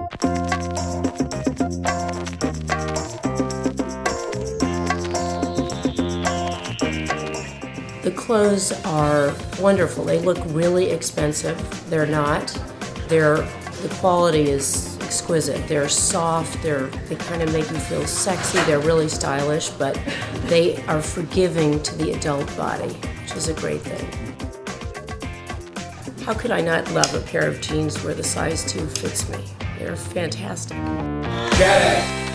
The clothes are wonderful. They look really expensive. They're not. The quality is exquisite. They're soft. They kind of make you feel sexy. They're really stylish, but they are forgiving to the adult body, which is a great thing. How could I not love a pair of jeans where the size 2 fits me? They're fantastic. Get it!